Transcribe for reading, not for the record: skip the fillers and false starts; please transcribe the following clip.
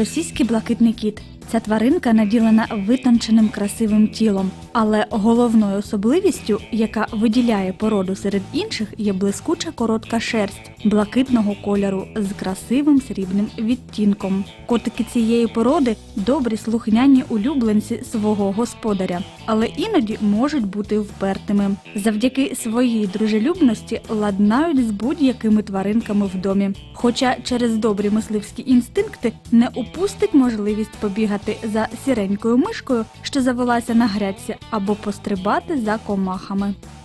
Російський блакитний кіт. Ця тваринка наділена витонченим красивим тілом, але головною особливістю, яка виділяє породу серед інших, є блискуча коротка шерсть блакитного кольору з красивим срібним відтінком. Котики цієї породи – добрі слухняні улюбленці свого господаря, але іноді можуть бути впертими. Завдяки своїй дружелюбності ладнають з будь-якими тваринками в домі. Хоча через добрі мисливські інстинкти не упустить можливість побігати за сіренькою мишкою, що завелася на грядці, або пострибати за комахами.